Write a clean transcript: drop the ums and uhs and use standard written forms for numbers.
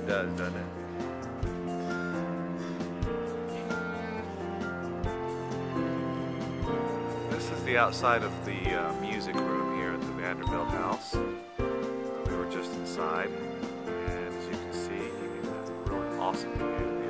It does, doesn't it? This is the outside of the music room here at the Vanderbilt House. We were just inside, and as you can see, you get a really awesome view.